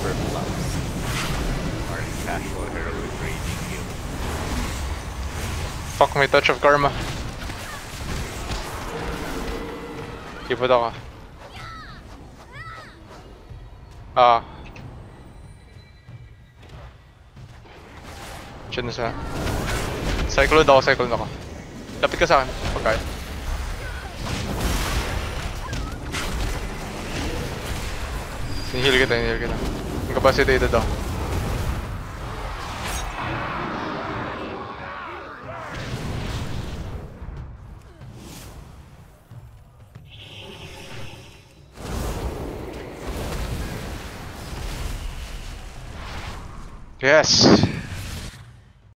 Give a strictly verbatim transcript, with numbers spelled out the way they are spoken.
super flux. Or casual heroic raging heal. Fuck, may touch of karma. Ipod ako. Ah. Diyan na sa... Cyclone ako, cyclone ako. Lapit ka sa akin, pagkaya. Nihil kita, nihil kita. Incapacitated ako. Yes!